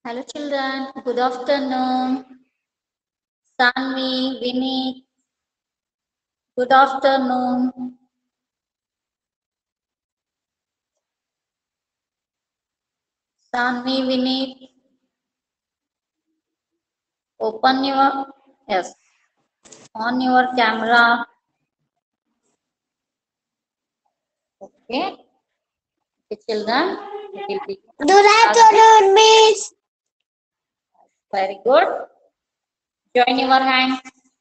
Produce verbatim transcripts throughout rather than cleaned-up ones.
Hello children, good afternoon. Sanvi, Vinny, good afternoon. Sanvi, Vinny, open your, yes, on your camera. Okay, okay children, we will begin. Good afternoon, Miss. Very good. Join your hands.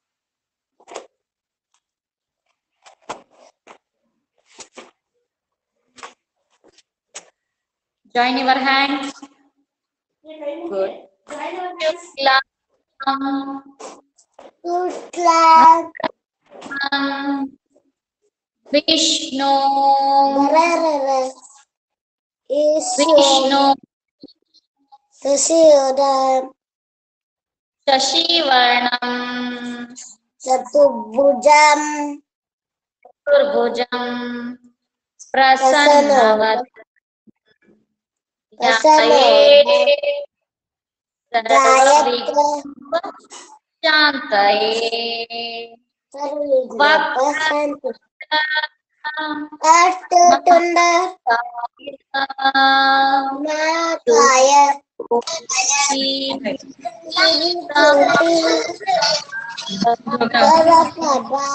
Join your hands. Good. Shuklam, Good luck. Vishnu, Bararara. Isu. Vishnu, Susiyoda. Shashivarnam, Satubujam. Turbujam, Prasanna. Prasannavadam, Prasanna. Sarvavigna Gayatra. Shantaye, Sarvigna. Vakta Astutunda. Makaya. Parapada.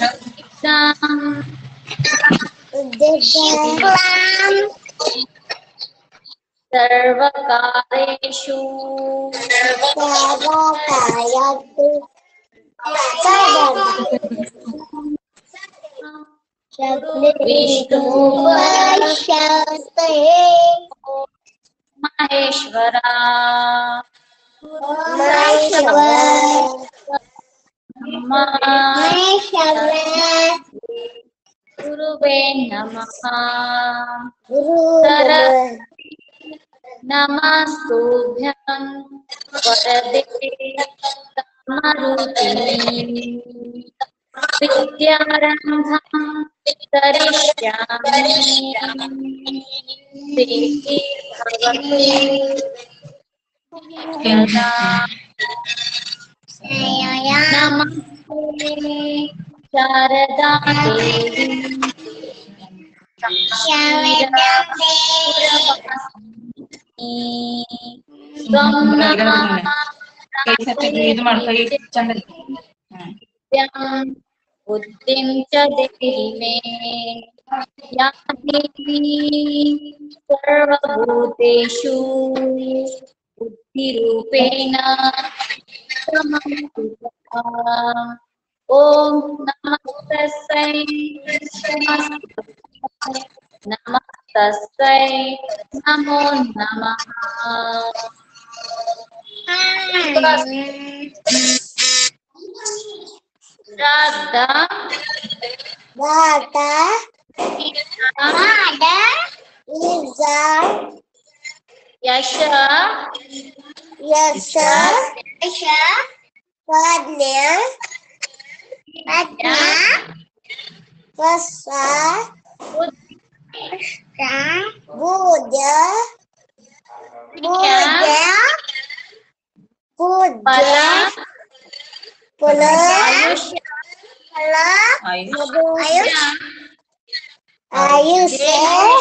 Udeklam. Sarvakareshu Sarvakayatu. Vishnu Maheshwara Guruve Namaha Namastubhyam Varade Kamarutini Vidyarambham Karishyami Siddhi Bhavati Yada Namaste Sharada Devi बुद्धिं च देहि मे या देवी सर्वभूतेषु बुद्धिरूपेण समन्विता। ॐ नमस्तस्यै नमस्तस्यै नमो नमः। Radha Bata. Ida Iza. Yasha Yasa. Padnya. Padnya Vasa. Buddha Buddha. Buddha. Buddha. Pala Pula. Ayusha Pula. Ayusha Ayusha.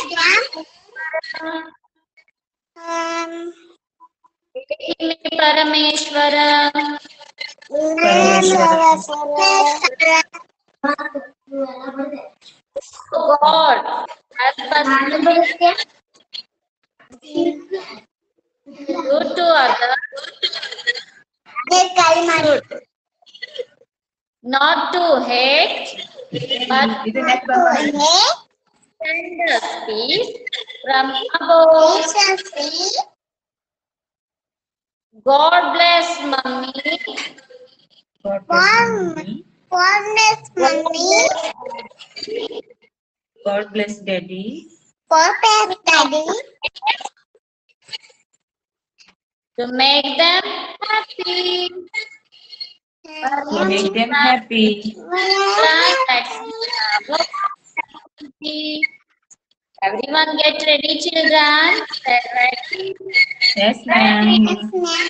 Um. Parameshwara God help us do to others good, not to hate but send us peace from above. God bless mommy. God bless daddy. To make them happy. To make them happy. Everyone get ready, children. Get ready. Yes, ma'am. Yes, ma'am.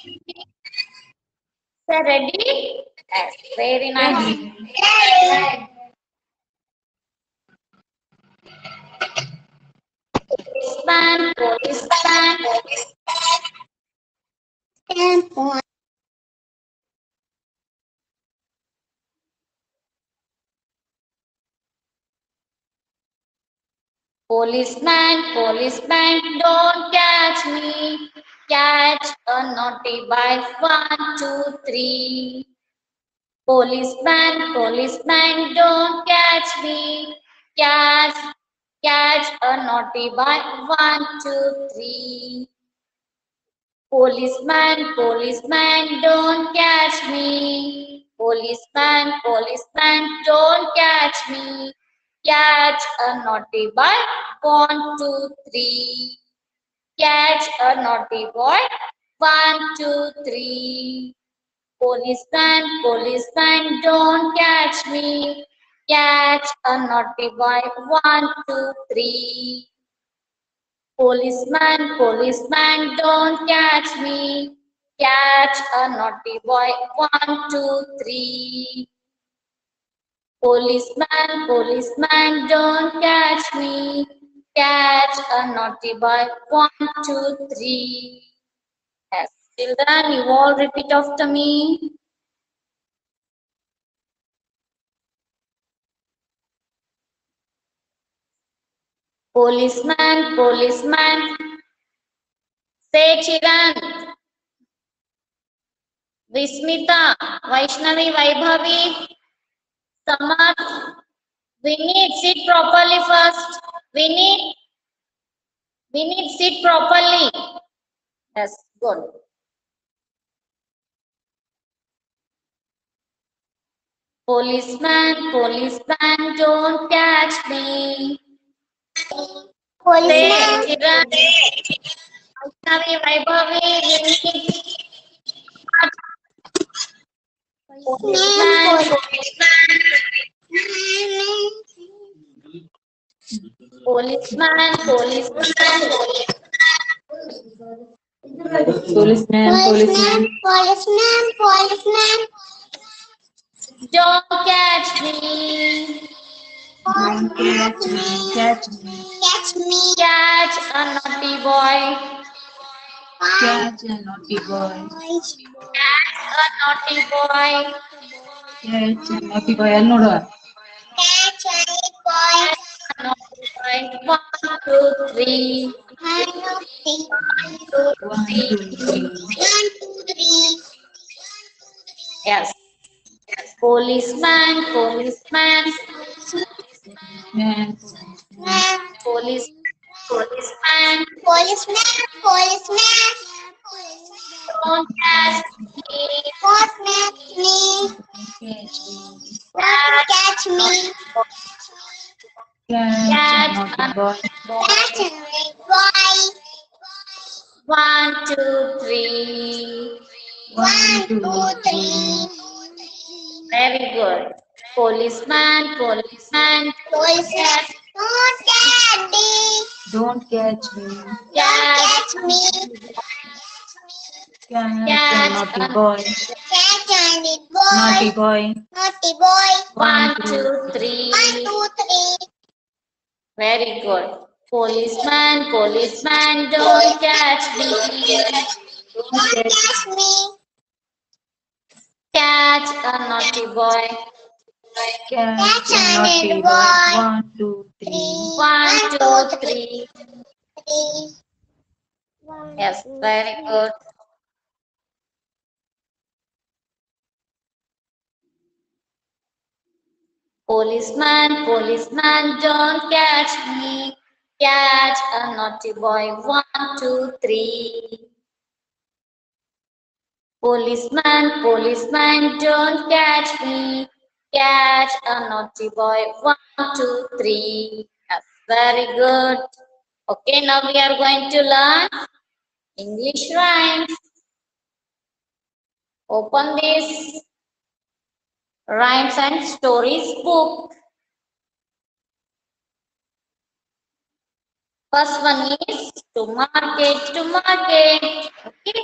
Say ready? Yes, very nice. Ready. Policeman, policeman, Ten point. policeman, policeman, don't catch me. Catch a naughty by one, two, three. Policeman, policeman, don't catch me. Catch, catch a naughty by one, two, three. Policeman, policeman, don't catch me. Policeman, policeman, don't catch me. Catch a naughty boy, one, two, three. Catch a naughty boy, one, two, three. Policeman, policeman, don't catch me. Catch a naughty boy, one, two, three. Policeman, policeman, don't catch me. Catch a naughty boy, one, two, three. Policeman, policeman, don't catch me. Catch a naughty boy, one, two, three. Yes, children, you all repeat after me. Policeman, policeman. Say children. Vismita, Vaishnavi, Vaibhavi, Samarth. We need sit properly first. We need, we need sit properly. Yes, good. Policeman, policeman, don't catch me. Say, Policeman. children, Vaishnavi, Vaibhavi, we need policeman, policeman, policeman, policeman. Policeman, policeman. Policeman. Policeman. Don't catch me. Don't catch me, catch me. Catch me. Catch a naughty boy. Catch a naughty boy. Catch a naughty boy. Catch a naughty boy. ಅಲ್ಲಿ ನೋಡುವ. Catch a boy. Catch a naughty boy. One, two, three. One, two, three. Two, One, three. two, three. One, two, three. Yes. Policeman, policeman, Man. Man. police, policeman. Policeman. Policeman. Don't catch me. Policeman. Me. Catch me. Don't catch me. Catch a naughty boy. Catch a boy. One, two, three. One, two, three. Very good. Policeman, policeman. Policeman. Don't catch me. Don't catch me. Catch, Catch me. Catch a Catch naughty a- boy. Catch a Naughty boy. boy. Naughty boy. one, two, three. One, two, three. Very good. Policeman, policeman, don't catch me. Don't catch me. Catch a naughty boy. Catch a naughty boy. One, two, three. One, two, three. Three. Yes, very good. Policeman, policeman, don't catch me. Catch a naughty boy. One, two, three. Policeman, policeman, don't catch me. Catch a naughty boy. One, two, three. Yes, very good. Okay, now we are going to learn English rhymes. Open this rhymes and stories book. First one is to market, to market. Okay.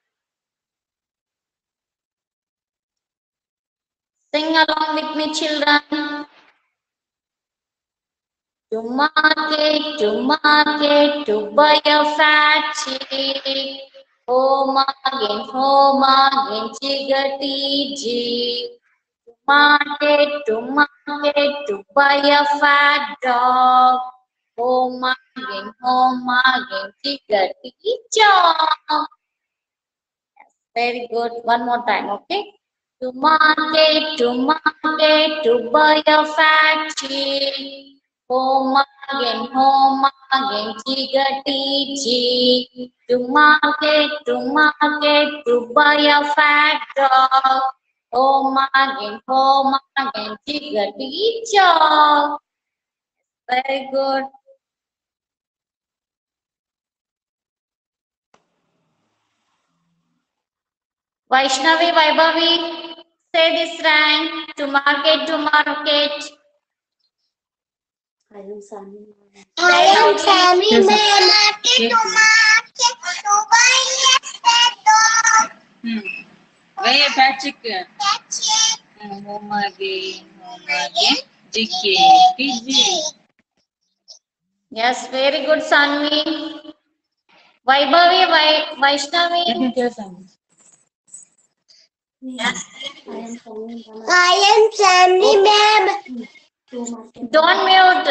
Sing along with me, children. To market, to market, to buy a fat chick. Home again, home again, chickadee jeep. To market, to market, to buy a fat dog. Home again, home again, chickadee chop. Very good. One more time, okay? To market, to market, to buy a fat chick. Home again, home again, chickadee chick. To market, to market, to buy a fat dog. Home again, home again, chickadee chop. Very good. Vaishnavi, Vaibhavi, say this rhyme. To market, to market. I am Sammy Yes, Man. sir. Market Yes, to sir. market to buy a fat dog. Hmm. Why a fat chicken? That's it. Hmm. Home again, home again. G K T G. Yes, very good, Sanvi. Vaibhavi, Vai, Vaishnavi. Let me tell something. I am Sammy ma'am. Don't mute.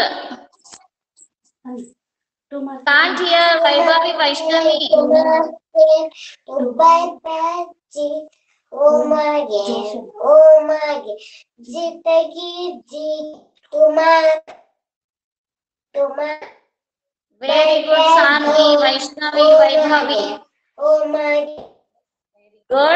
Can't hear Vaibhavi, Vaishnavi. To buy patchy. Oh my god. Oh my god. Jitagi ji. Tuma. Tuma. Very good, Sanvi, Vaishnavi, Vaibhavi. Oh my god. Good.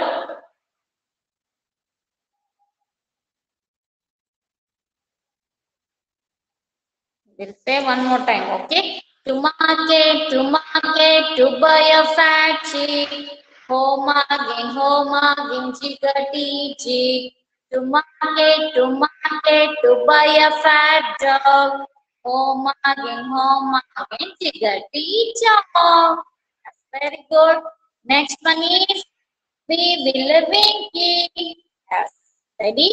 We'll say one more time, okay? To market, to market, to buy a fat chick. Home again, home again, chickadee chick. To market, to market, to buy a fat dog. Home again, home again, chickadee chop. Very good. Next one is we will winky. Yes. Ready?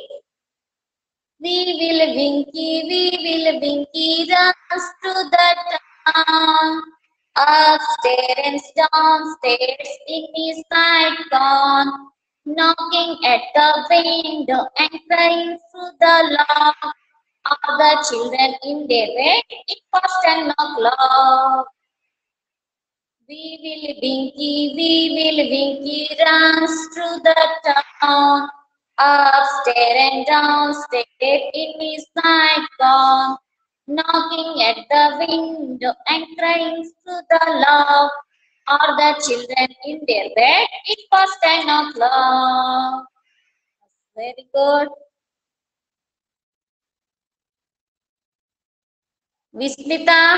We will winky, we will winky, runs to the town. Upstairs and downstairs in his nightgown, knocking at the window and crying through the lock. All the children in their bed, it was ten o'clock. We will winky, we will winky, runs through the town. Upstairs and downstairs in his nightgown, knocking at the window and crying through the lock. All the children in their bed, it was ten o'clock. Very good. Vismita,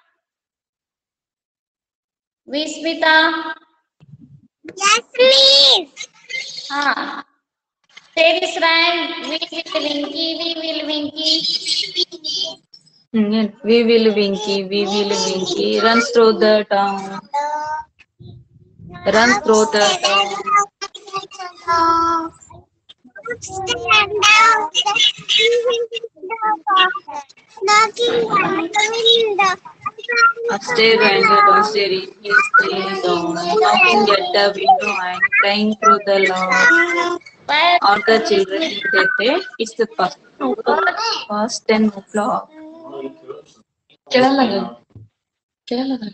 Vismita, Yes, please. ah, say this rhyme. We will winky, we will winky. Hmm, yeah. We will winky, we will winky. Runs through the town. Runs through the town. Knocking on the window. Upstairs and downstairs he is laying down, knocking at the window and crying through the loud. Well, All the children in their bed. It's the past, past ten o'clock. क्या लगा क्या लगा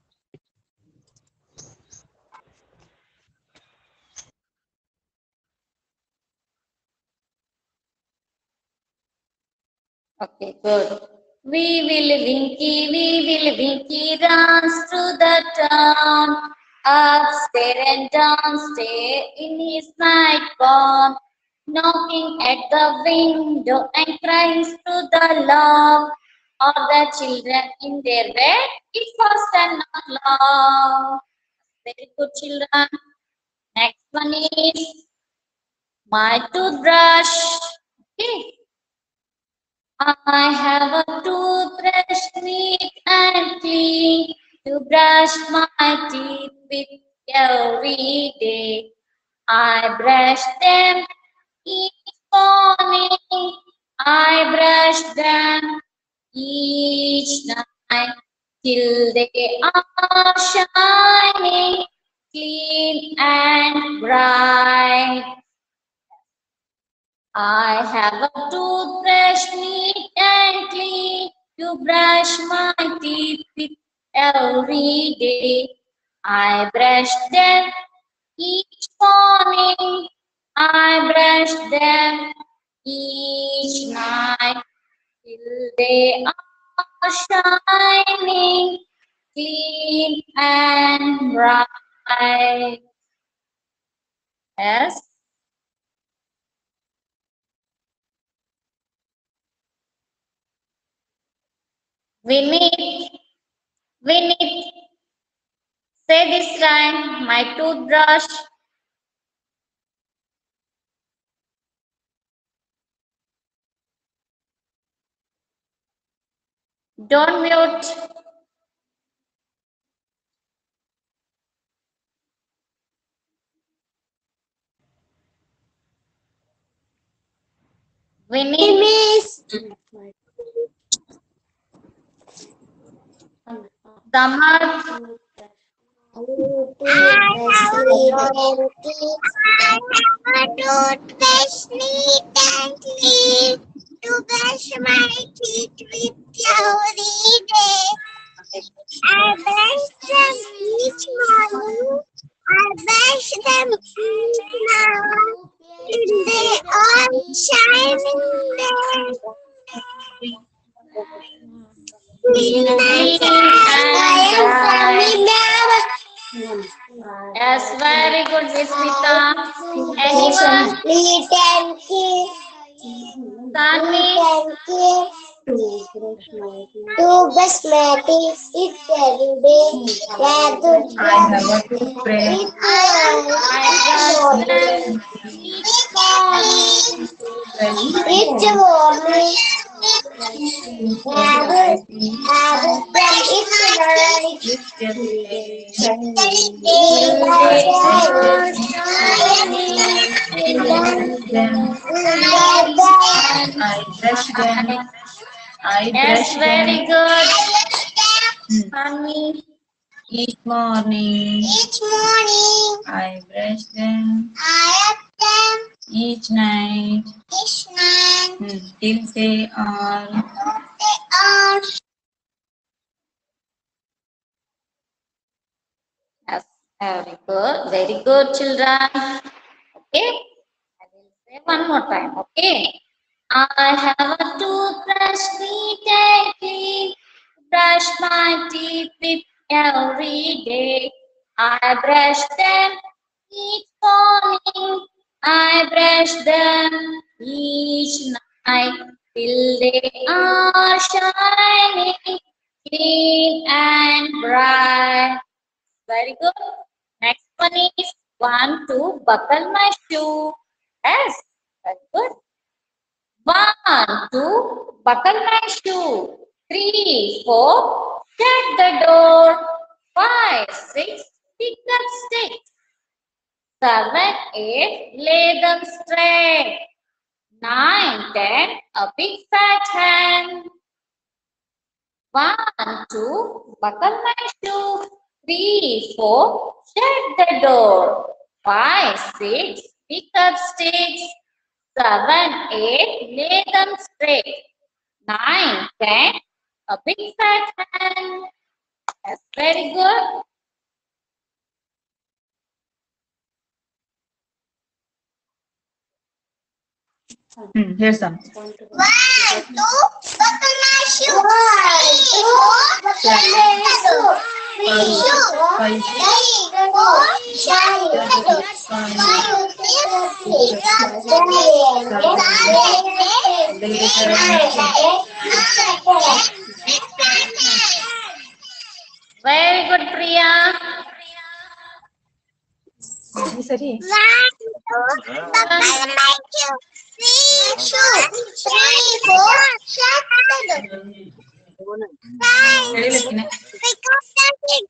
okay, good. We will winky, we will winky, runs through the town. Upstairs and downstairs in his nightgown, knocking at the window and crying through the lock. All the children in their bed, it was ten o'clock. Very good, children. Next one is my toothbrush. Okay. I have a toothbrush neat and clean. to brush my teeth with every day. I brush them each morning. I brush them each night till they are shining, clean and bright. I have a toothbrush neat and clean to brush my teeth with every day. I brush them each morning. I brush them each night till they are shining, clean and bright. Yes. We need, we need, say this line, my toothbrush. Don't mute. We need, Miss. Summer. I have a toothbrush neat and clean to brush my teeth with every day. I brush them each morning. I brush them each night till they are shining there. Clean and bright. Yes, very good, Miss Mita. Anyone? Neat and clean. Tanvi? To brush my teeth with every day. Yeah, to I have a toothbrush. I brush them each morning. Each morning. I brush them each night. I brush them. I Yes, brush very them good. Tanvi? each morning. Each morning. I brush them I have them each night each night. hmm, till they are They are Yes, very good. Very good, children. Okay. I will say one more time. Okay. I have a toothbrush neat and clean. Brush my teeth with every day. I brush them each morning. I brush them each night till they are shining, clean and bright. Very good. Next one is one, two, buckle my shoe. Yes, very good. One, two, buckle my shoe. Three, four, shut the door. Five, six, pick up sticks. Seven, eight, lay them straight. Nine, ten, a big fat hen. One, two, buckle my shoe. Three, four, shut the door. Five, six, pick up sticks. Seven, eight, lay them straight. Nine, ten, a big fat hen. That's very good. hmm, here's some. one, two, buckle my shoe. Three, four, shut the door. Three, Five, four, shut the door. Five, six, pick up sticks. Very good, Priya. Sorry. One, two, buckle my shoe. Three, two, three, four, shut the door. Five, Ready, Lakshmi? pick up the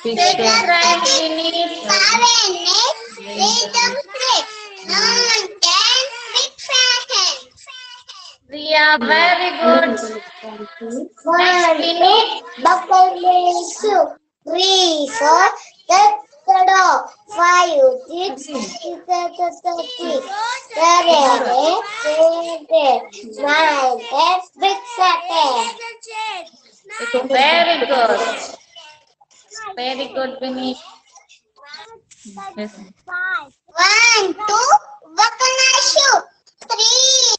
Big Six strength. strength beneath. Seven is little bricks. Nine, ten, big fat. Priya, very good. One, beneath. two, buckle shoe. Three, four, get the door. Five, six, seven, eight, nine, ten, big fat. Very good. Very good, beneath. Yes. One, two, buckle shoe. Three.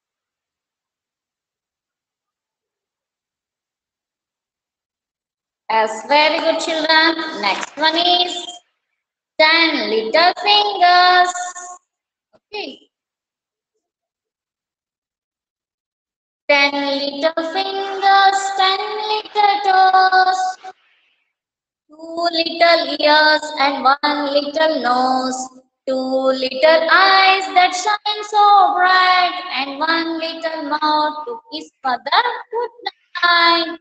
Yes, very good, children. Next one is ten little fingers. Okay. Ten little fingers, ten little toes, two little ears and one little nose, two little eyes that shine so bright, and one little mouth to kiss mother good night.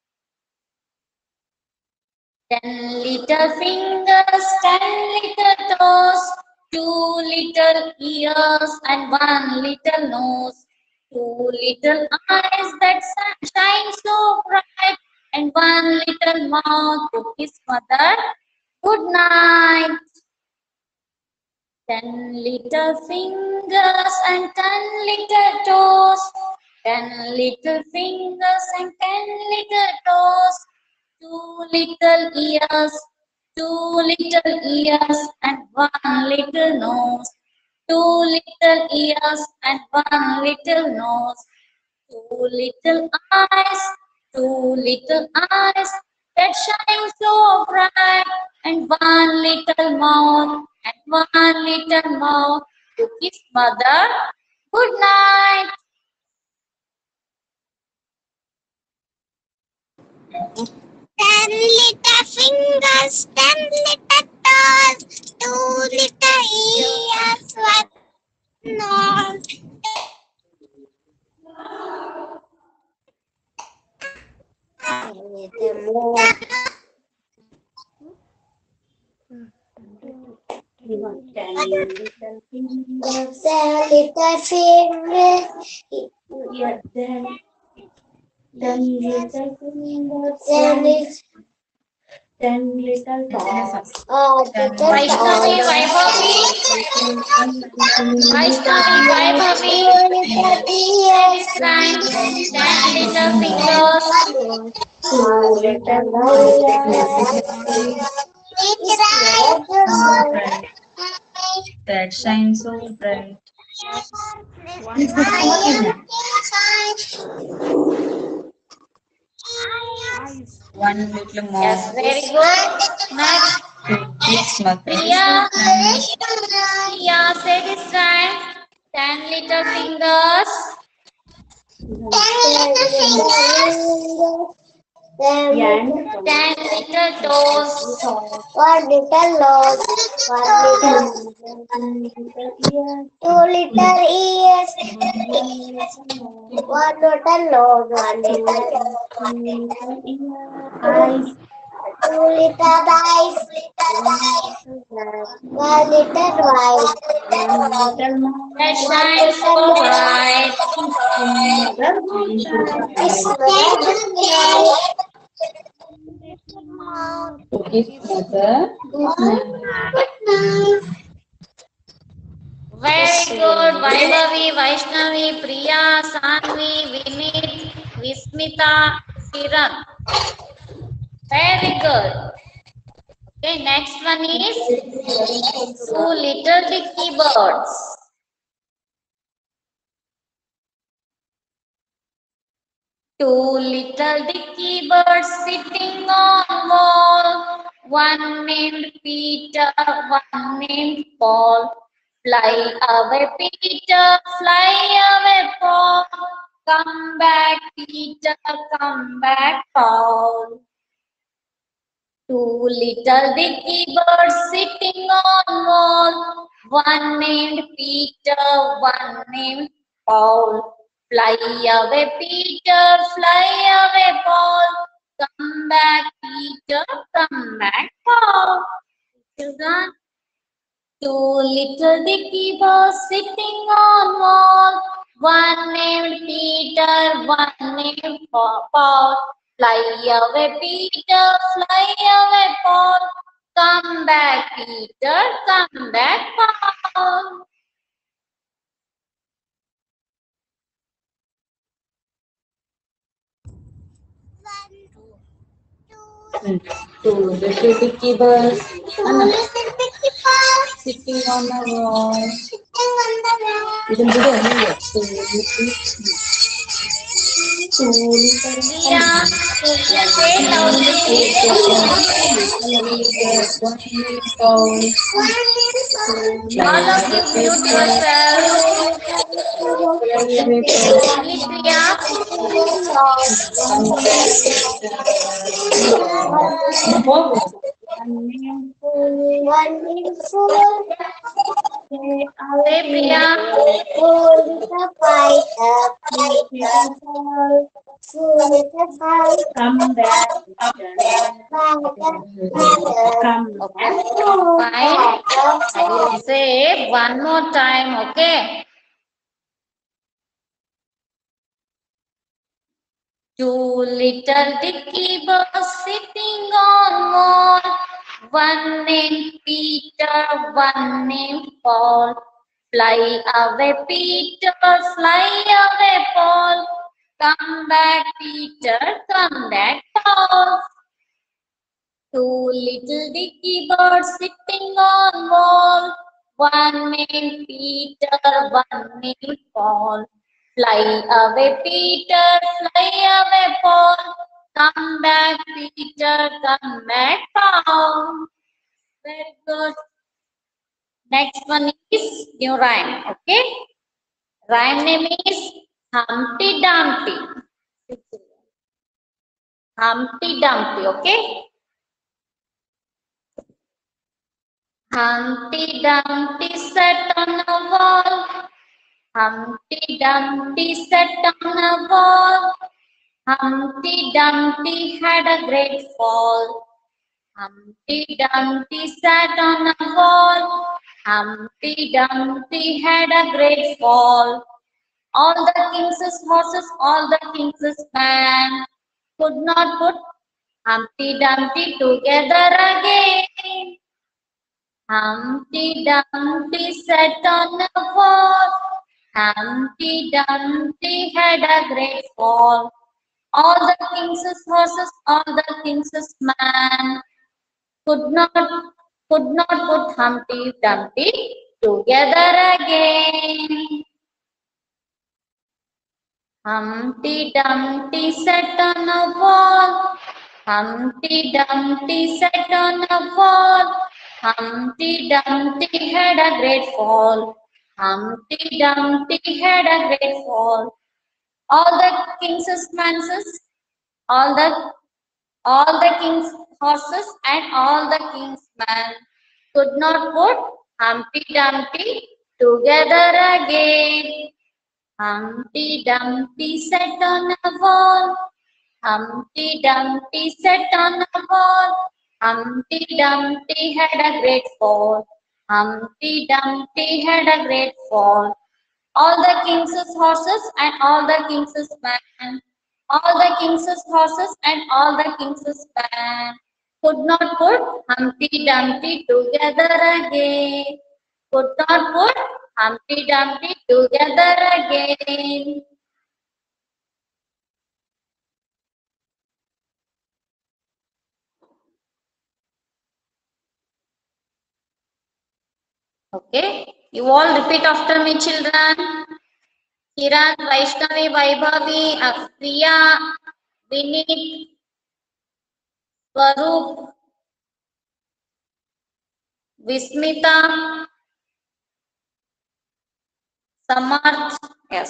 Ten little fingers, ten little toes, two little ears and one little nose, two little eyes that shine so bright, and one little mouth to kiss mother good night. Ten little fingers and ten little toes, ten little fingers and ten little toes, two little ears, two little ears and one little nose, two little ears and one little nose, two little eyes, two little eyes that shine so bright, and one little mouth, and one little mouth to kiss mother good night. Ten little fingers, ten little toes, two little ears, one nose. Ten little fingers, Yeah, then, then little fingers, ten little ten little toes. uh, little Vaishnavi, toes. Vaibhavi, Vaishnavi, Vaibhavi, Little ears, ten little fingers, Two little bright, that shine so bright. One little more. yes, very good. Next, To kiss mother. Priya, Priya, say this time, ten little fingers, Ten ten little toes, one little nose, one little two little ears, one little nose, one little Eyes. two little eyes, one little white, Little more. that shine so bright. To kiss mother. Very good. Vaibhavi, Vaishnavi, Priya, Sanvi, Vinit, Vismita, Kiran. Very good. Okay, next one is two little dicky birds. Two little dicky birds sitting on wall. One named Peter, one named Paul. Fly away, Peter, fly away, Paul. Come back, Peter, come back, Paul. Two little dicky birds sitting on wall. One named Peter, one named Paul. Fly away, Peter, fly away, Paul. Come back, Peter, come back, children. Two little dicky birds sitting on wall. One named Peter, one named Paul. Fly away, Peter, fly away, Paul. Come back, Peter, come back, Paul. Hmm. Two little dicky birds Two little dicky birds sitting on the wall. sitting on the wall. Isn't it only two little two little Ria, say loudly, please. one little Paul. All of you mute yourself. Only Priya. One little fool. Say Priya. Fool with a fighter, fighter. Fool with a fighter. Come back. Come. Okay, fine. I will say one more time, okay? Two little dicky birds sitting on wall. One named Peter, one named Paul. Fly away, Peter, fly away, Paul. Come back, Peter, come back, Paul. Two little dicky birds sitting on wall. One named Peter, one named Paul. Fly away, Peter, fly away, Paul. Come back, Peter, come back, Paul. Very good. Next one is new rhyme, okay? Rhyme name is Humpty Dumpty. Humpty Dumpty, okay? Humpty Dumpty sat on a wall. Humpty Dumpty sat on a wall. Humpty Dumpty had a great fall. Humpty Dumpty sat on a wall. Humpty Dumpty had a great fall. All the king's horses, all the king's men could not put Humpty Dumpty together again. Humpty Dumpty sat on a wall. Humpty Dumpty had a great fall. All the king's horses, all the king's men could not could not put Humpty Dumpty together again. Humpty Dumpty sat on a wall. Humpty Dumpty sat on a wall. Humpty Dumpty had a great fall. Humpty Dumpty had a great fall. All the king's manses, all the all the king's horses and all the king's men could not put Humpty Dumpty together again. Humpty Dumpty sat on a wall. Humpty Dumpty sat on a wall. Humpty Dumpty had a great fall. Humpty Dumpty had a great fall. All the king's horses and all the king's men, all the king's horses and all the king's men could not put Humpty Dumpty together again. Could not put Humpty Dumpty together again. Okay, you all repeat after me, children. Kiran, Vaishnavi, Vaibhavi, Afriya, Vinit, Swarup, Vismita, Samarth. Yes.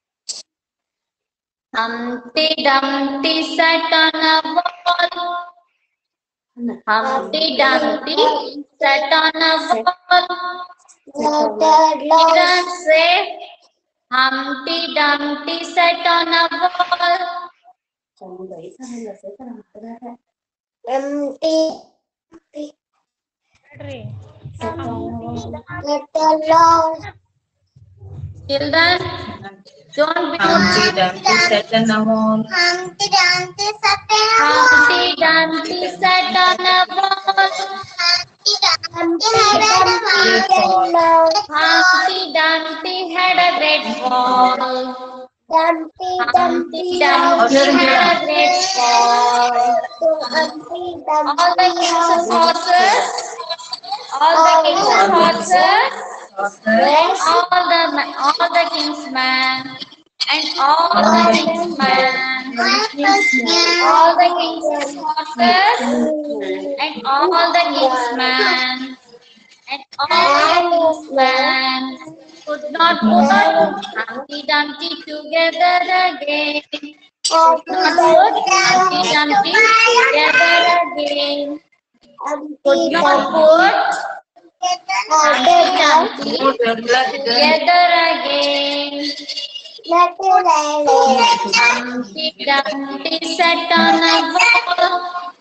Humpty Dumpty sat on a wall. Humpty Dumpty sat on a wall. Kiran, say Humpty Dumpty sat on a wall. Humpty Letter long. Children, don't be Humpty Dumpty sat on a wall. Humpty Dumpty sat on a Humpty Dumpty sat on a wall. Humpty Dumpty had a great Humpty Dumpty had a great fall. Dumpty Humpty Dumpty Dumpty had a great fall. Humpty All the Dumpty king's horses, all the king's horses, Horses, all the ma- all the king's men, and all the king's men, all the king's horses, and all the king's men, and all the king's men could not put Humpty Dumpty together again. Could not put Humpty Dumpty together again. Could not put Humpty Dumpty together again. Humpty Dumpty sat on a wall.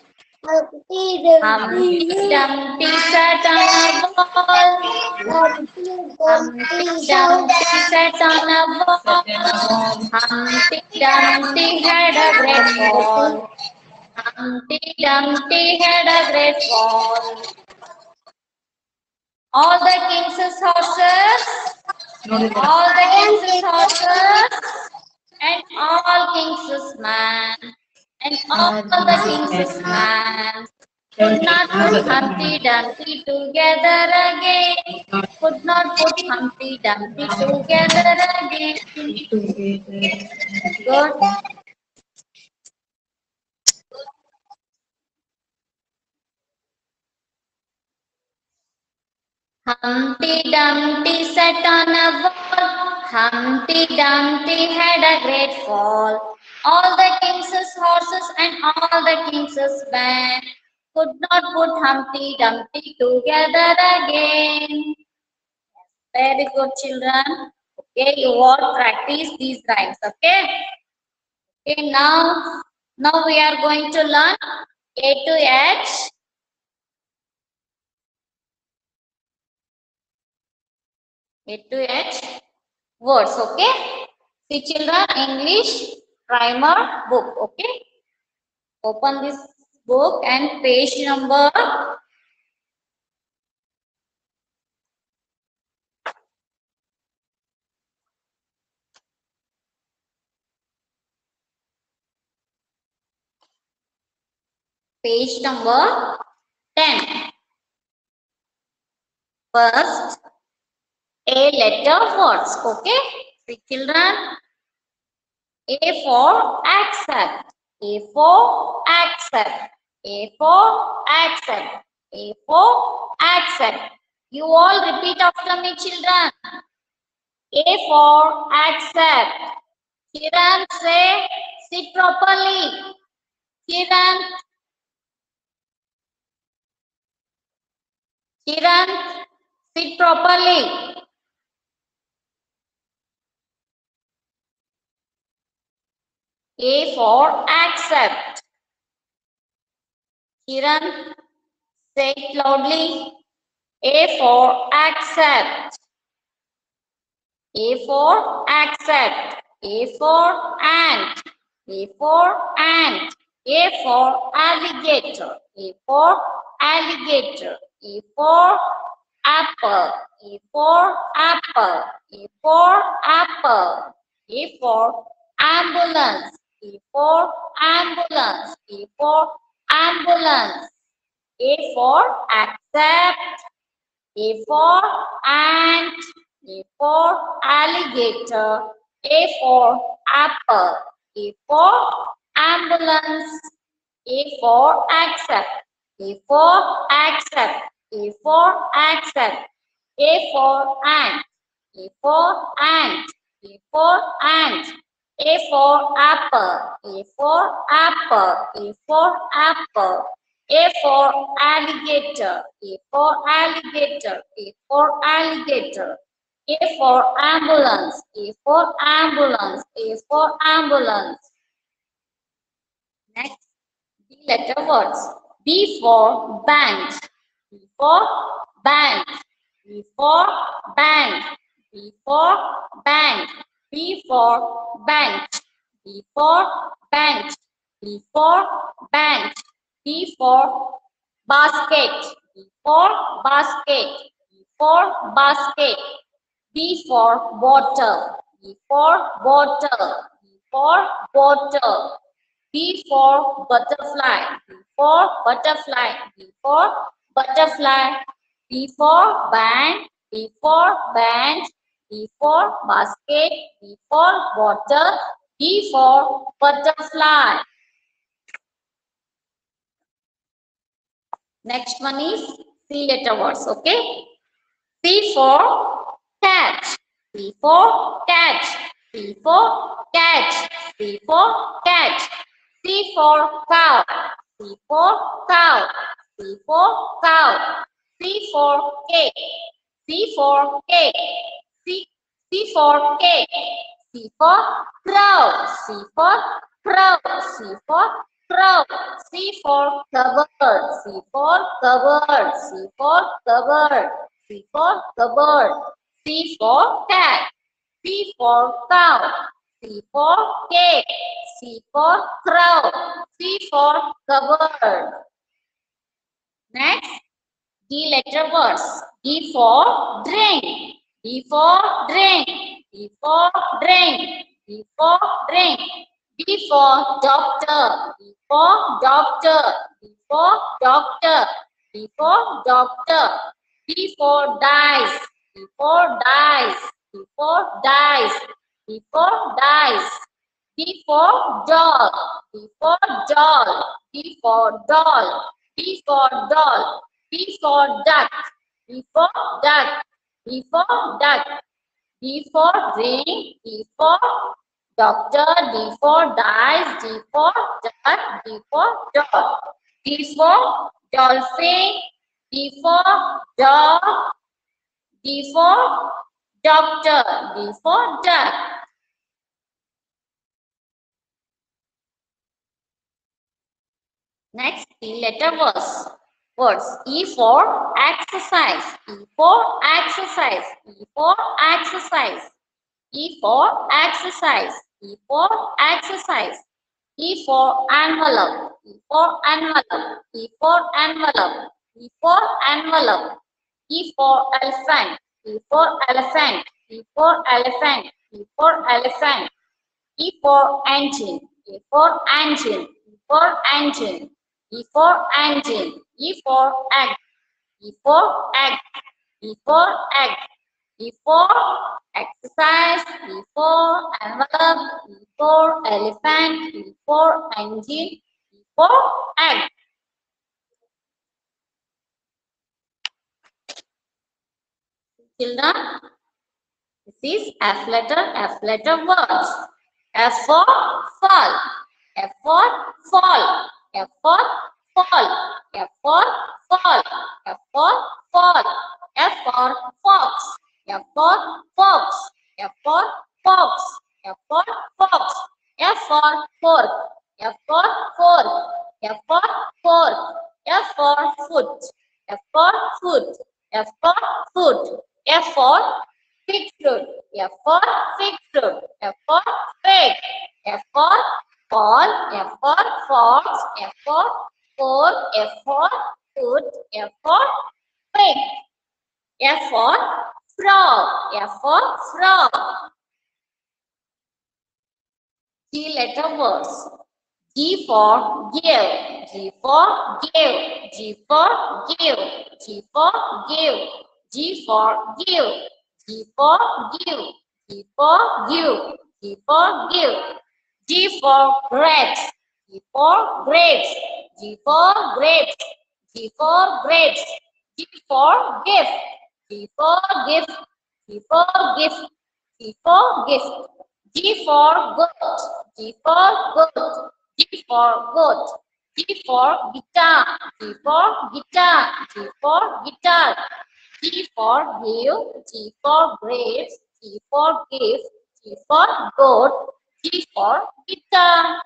Humpty Dumpty sat on a wall. Humpty Dumpty sat on a wall. Humpty Dumpty had a great fall. Humpty Dumpty had a great fall. All the king's horses, all the king's horses, and all king's men, and all the king's men could not put Humpty Dumpty together again. Could not put Humpty Dumpty together again. Good. Humpty Dumpty sat on a wall. Humpty Dumpty had a great fall. All the king's horses and all the king's men could not put Humpty Dumpty together again. Very good, children. Okay, you all practice these rhymes. Okay. Okay. Now, now we are going to learn A to H. A to H words. Okay. See, children, English primer book. Okay. Open this book and page number page number ten. First, A letter words. Okay. See, children, A for accept. A for accept. A for accept. A for accept. You all repeat after me, children. A for accept. Children, say, sit properly. Children, children, sit properly. A for accept. Kiran, say it loudly. A for accept. A for accept. A for ant. A for ant. A for alligator. A for alligator. A for apple. A for apple. A for apple. A for ambulance. A for ambulance. A for ambulance. A for accept. A for ant. A for alligator. A for apple. A for ambulance. A for accept. A for accept. A for accept. A for ant. A for ant. A for ant. A for apple. A for apple. A for apple. A for alligator. A for alligator. A for alligator. A for ambulance. A for ambulance. A for ambulance. Next, B letter words. B for band. B for bank. B for bank. B for bank. B for bank. B for bank. B for bank. B for basket. B for basket. B for basket. B for bottle. B for bottle. B for bottle. B for butterfly. B for butterfly. B for butterfly. B for bank. B for bench. B for basket. B for bottle. B for butterfly. Next one is C letter words. Okay. C for cat. C for cat. C for cat. C for cat. C for cow. C for cow. C for cow. C for cake. C for cake. C, C for cake. C for crow. C for crow. C for crow. C for cupboard. C for cupboard. C for cupboard. C for cupboard. C for cat. C for cow. C for cake. C for crow. C for cupboard. Next, D letter words. D for drink. D for drink. D for drink. D for drink. D for doctor. D for doctor. D for doctor. D for doctor. D for dice. D for dice. D for dice. D for dice. D for doll. D for doll. D for doll. D for doll. D for duck. D for duck. D for duck. D for drink. D for doctor. D for dice. D for duck. D for doll. D for dolphin. D for dog. D for doctor. D for duck. Next, E letter words. Words. E for exercise. E for exercise. E for exercise. E for exercise. E for exercise. E for envelope. E for envelope. E for envelope. E for envelope. E for elephant. E for elephant. E for elephant. E for elephant. E for engine. E for engine. E for engine. E for engine. E for egg. E for egg. E for egg. E for exercise. E for envelope. E for elephant. E for engine. E for egg. Children, this is F letter. F letter words. F for fall. F for fall. F for fall. F for fall. F for fall. F for fox. F for fox. F for fox. F for fox. F for fork. F for fork. F for fork. F for foot. F for foot. F for foot. F for fig fruit. F for fig fruit. F for fig. F for fall. F for fox. F for fork. F for foot. F for pig. F for frog. F for frog. G letter words. G for give. G for give. G for give. G for give. G for give. G for give. G for give. G for give. G for grapes. G for grapes. G for grapes. G for grapes. G for gift. G for gift. G for gift. G for gift. G for goat. G for goat. G for goat. G for guitar. G for guitar. G for guitar. G for give. G for grapes. G for gift. G for goat. G for guitar.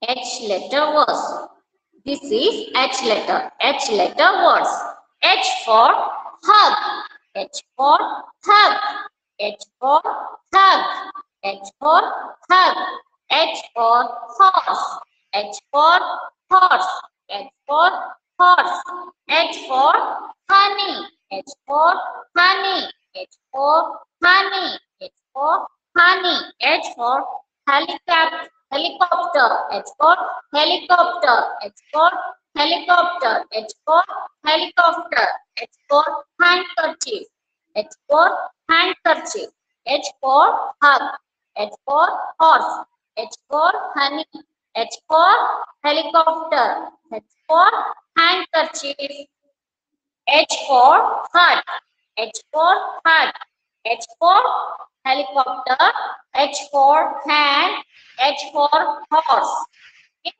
H letter words. This is H letter. H letter words. H for hug. H for hug. H for hug. H for hug. H for horse. H for horse. H for horse. H for honey. H for honey. H for honey. H for honey. H for helicopter. Helicopter. H for helicopter. H for helicopter. H for helicopter. H for handkerchief. H for handkerchief. H for hug. H for horse. H for honey. H for helicopter. H for handkerchief. H for heart. H for heart. H for helicopter. H for hand. H for horse. Okay.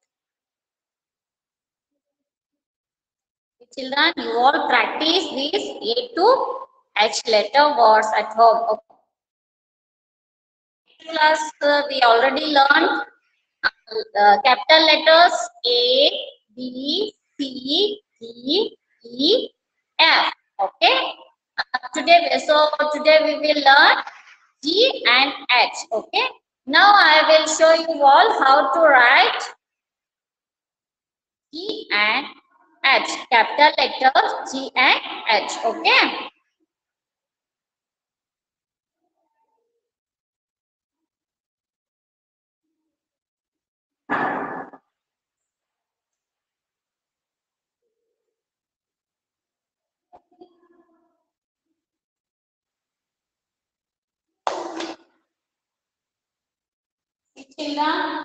Children, you all practice these A to H letter words at home. Okay. Class, uh, we already learned uh, capital letters A, B, C, D, E, F. Okay. Uh, today, so today we will learn G and H. Okay. Now I will show you all how to write G and H. Capital letters G and H. Okay. Children,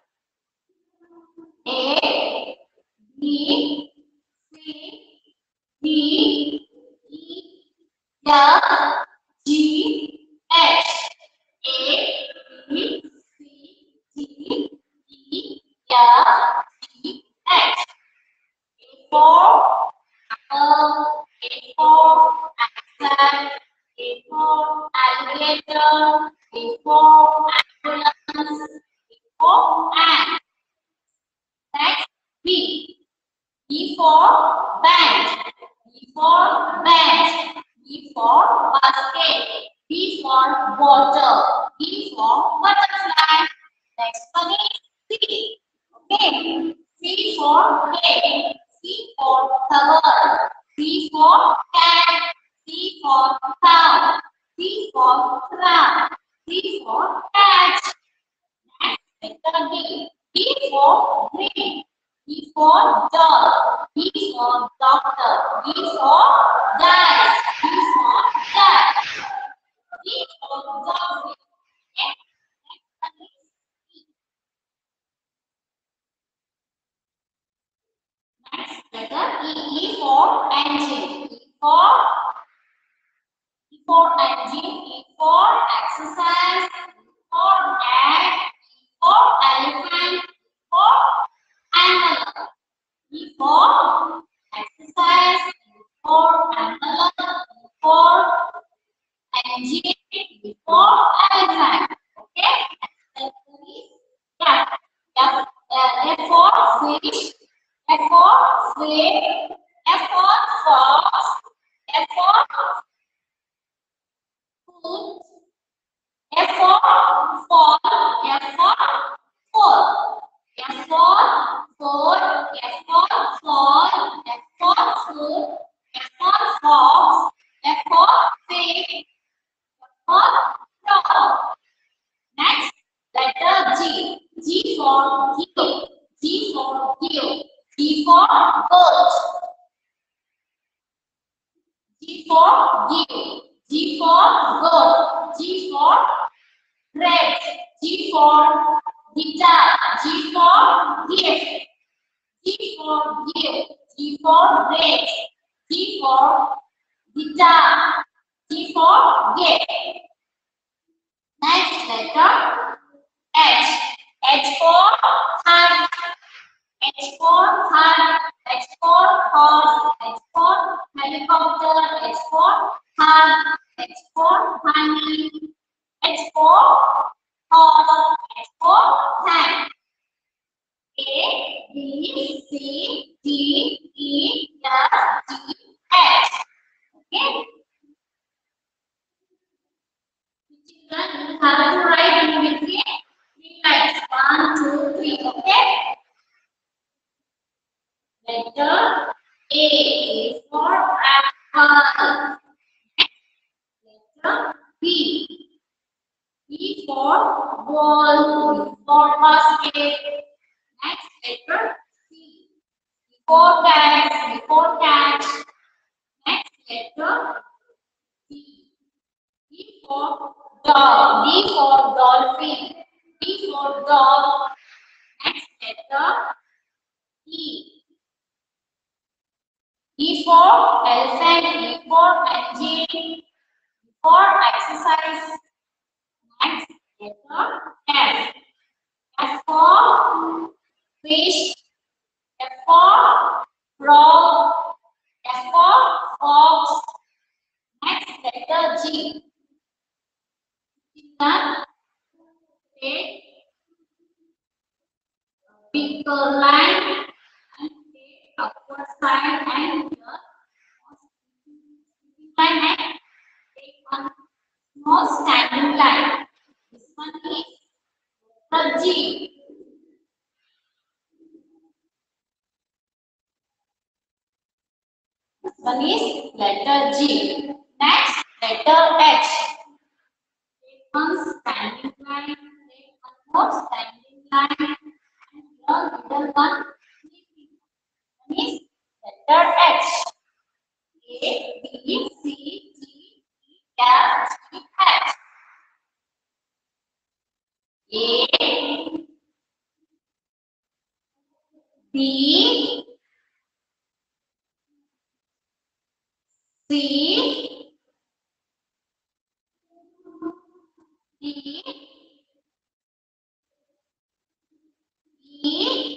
A, B, C, D, E, F, G, H. A, B, C, D, E, F, G, H. A for apple, A for accent, A for alligator, A for ambulance, A for ant. Next, B. B for bench. B for bench. B for basket. B for water. B for butterfly. Next one is C. Okay. C for cake. C for cover. C for cat. C for cow. C for crab. C for cat. Next, letter D. D for green. D for dog. D for doctor. D for dice. D for cat. D for dog. Next letter E. E for engine. E for E for engine. E for exercise. E for egg. E for elephant. E for animal. E for exercise, E for animal, E for engine, E for elephant. Okay? F. F, uh, F for fish, F for flame, F for fox, F for food, F for fall, F for fall. F for food, F for fall, F for food, F for fox, F for pig, F for frog. Next, letter G. G for gill. G for gill. G for goat. G for gill. G for goat. G for red. G for guitar. G for gift. G for gift. G for red. G for guitar. G for gift. Next letter H. H for heart. H for heart. H for horse. H for helicopter. H for hug. H for honey. H for horse. H for hand. C, D, E, F, G, H. Okay. Children, you have to write immediately three lines. One, two, three. Okay. Letter A is for apple. Letter B. E for ball. B for basket. Next letter C. C for cat. C for cat. Next letter D. D for dog. D for dolphin. D for dog. Next letter E. E for elephant. E for engine. E for exercise. Next letter F. F for fish. F for frog. F for fox. Next letter G. Children, take a big line and take upward side and here line and take one small standing line. This one is the G. This one is letter G. Next, letter H. Take one standing line, take one more standing line, and here middle one is letter H. A, B, C, D, E, F, G, H. A, B, C, D, E,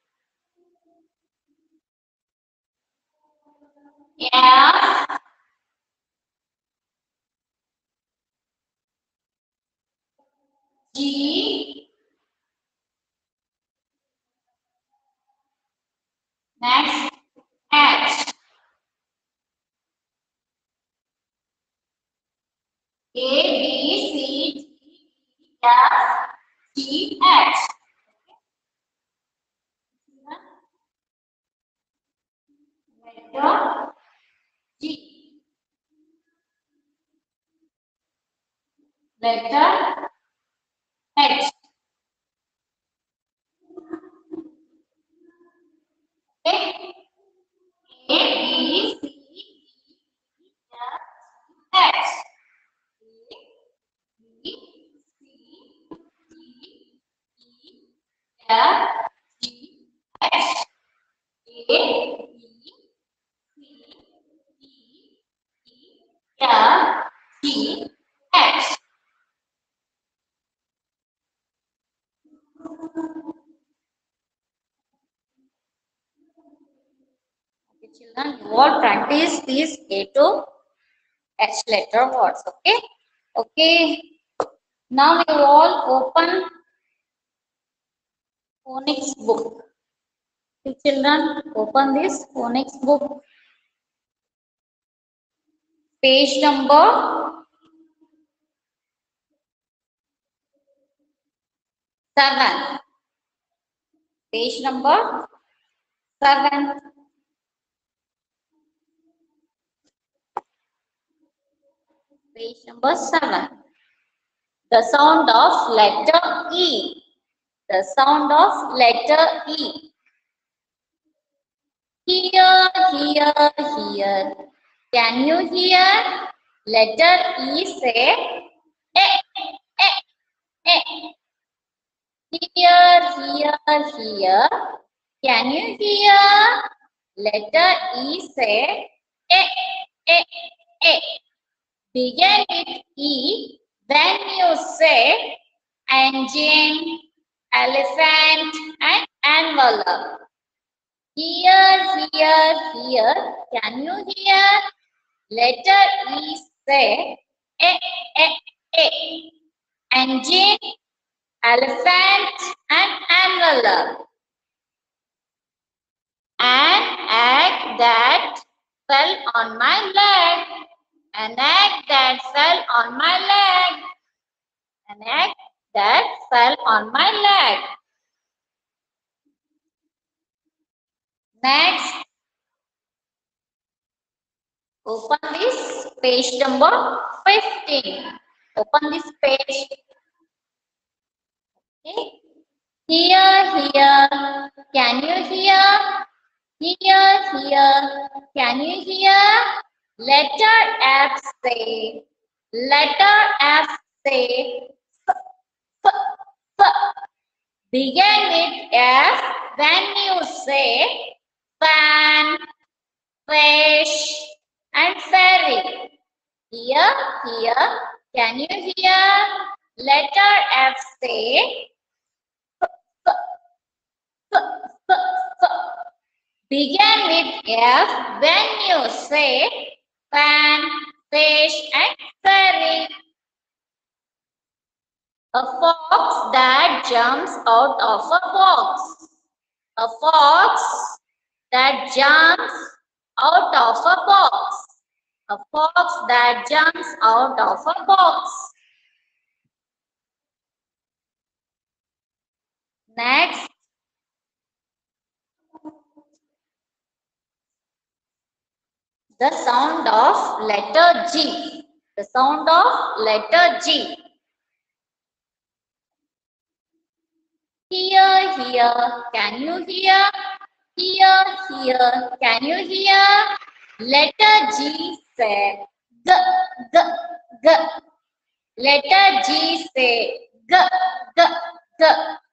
F, G, next H. A, B, C, D, E, F, G, H. Letter G. Letter H. Okay. A, B, C, D, E, F, H. A, B, C, D, E, F, G, H. A, B, C, D, E, F, G, H. Okay, children, you all practice these A to H letter words. Okay. Okay. Now you all open phonics book. Okay, children, open this phonics book. Page number seven. Page number seven. Page number seven. The sound of letter E. The sound of letter E. Here, here, here. Can you hear? Letter E say eh, eh, eh. Here, here, here. Can you hear? Letter E say eh, eh, eh. Begin with E when you say engine, elephant, and envelope. Here, here, here. Can you hear? Letter E say eh, eh, eh. Engine, elephant, and envelope. An egg that fell on my leg. An egg that fell on my leg. An egg that fell on my leg. Next, open this page number fifteen. Open this page. Okay. Here, here. Can you hear? Here, here. Can you hear? Letter F say. Letter F say. F, f, f. Begin with F when you say fan, fish, and ferry. Here, here, can you hear? Letter F say f, f, f, f, f. Begin with F when you say fan, fish, and ferry. A fox that jumps out of a box. A fox that jumps out of a box. A fox that jumps out of a box. Next. The sound of letter G. The sound of letter G. Here, here, can you hear? Here, here, can you hear? Letter G say G, G, G. Letter G say G, G, G.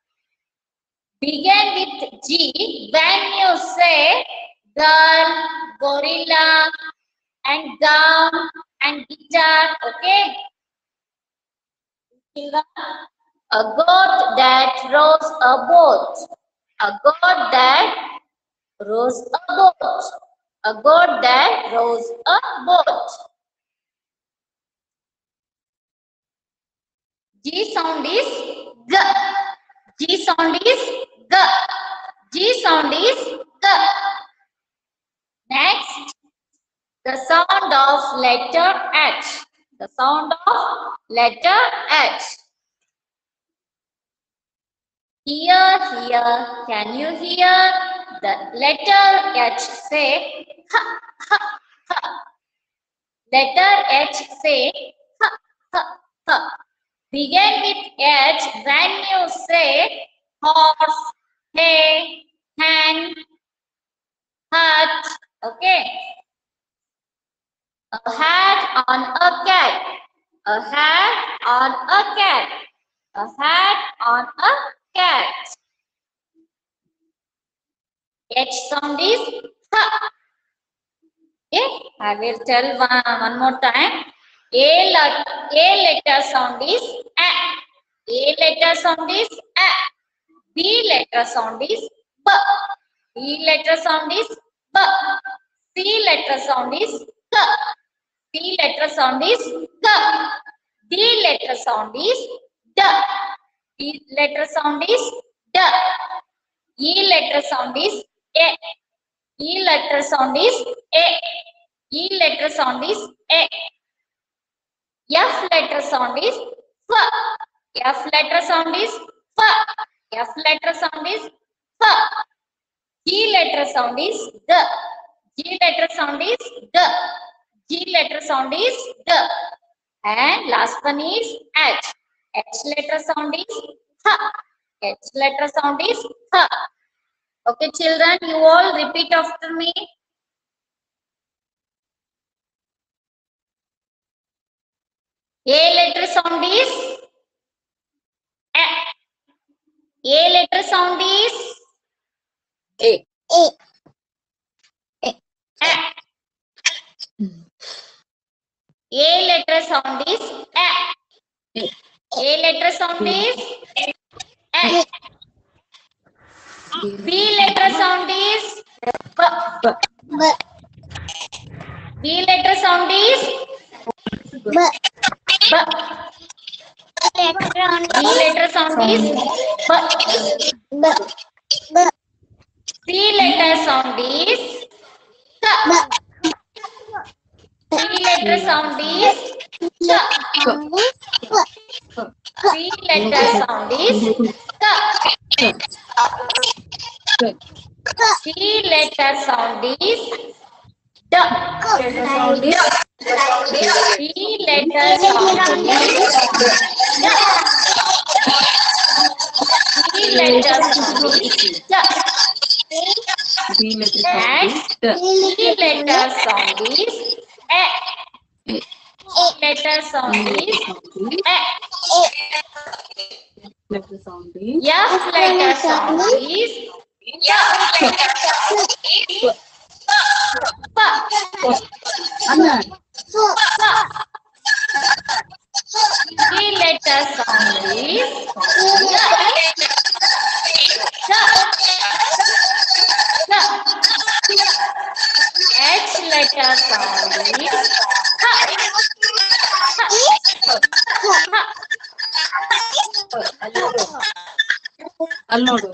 Begin with G when you say girl, gorilla, and gum, and guitar, okay? A goat that rows a boat. A goat that rows a boat. A goat that rows a boat. G sound is G. G sound is G. G sound is G. Next, the sound of letter H. The sound of letter H. Here, here, can you hear? The letter H say ha, ha, ha. Letter H say ha, ha, ha. Begin with H when you say horse, hay, hen, hut, okay? A hat on a cat. A hat on a cat. A hat on a cat. H sound is ha. Okay, I will tell one, one more time. A, A letter sound is A. A letter sound is A. B letter sound is B. B letter sound is B. C letter sound is K. C letter sound is K. D letter sound is D. D letter sound is D. E letter sound is A. E letter sound is A. E letter sound is A. F letter sound is F. F letter sound is F. F letter sound is F. G letter sound is G. G letter sound is G. G letter sound is D. And last one is H. H letter sound is H. H letter sound is H. Okay, children, you all repeat after me. A letter sound is A. A letter sound is A. A. A. A letter sound is A. A. A letter sound is A. B letter sound is B. B. B. B letter sound is B. B. B letter sound is B. B. B. C letter sound is K. C letter sound is K. C letter sound is K. C letter sound is D. Sound is C letter sound is D. C letter sound is D. D letter And sound is C letter sound is A. D. E letter sound is A. Letter sound is F letter sound is F. P. Anna. G letter sound is G. G. H letter sound is ಅಲ್ಲಿ ನೋಡು.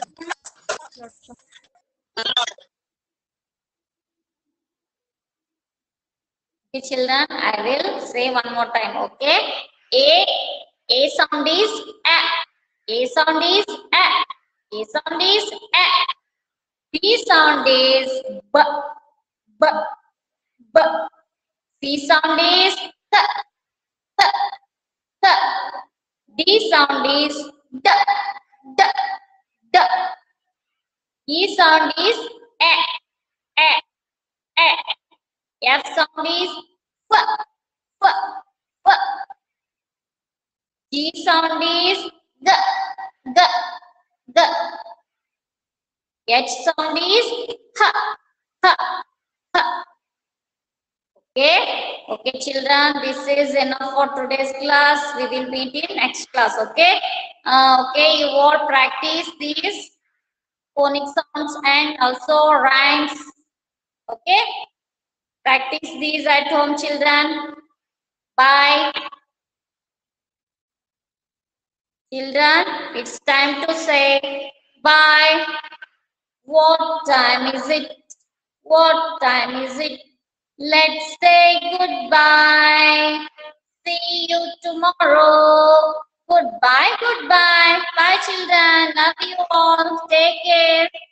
Okay, children, I will say one more time. Okay, A, A sound is A. A sound is A. A sound is A. B sound is B. B. B. C sound is T. T. T. D sound is D. D. D. E sound is A. A. A. F sound is F. F. F. G sound is G. G. G. H sound is H. H. H. Okay. Okay, children. This is enough for today's class. We will meet in next class. Okay. Uh, okay. You all practice these phonic sounds and also rhymes. Okay. Practice these at home, children. Bye. Children, it's time to say bye. What time is it? What time is it? Let's say goodbye. See you tomorrow. Goodbye, goodbye. Bye, children. Love you all. Take care.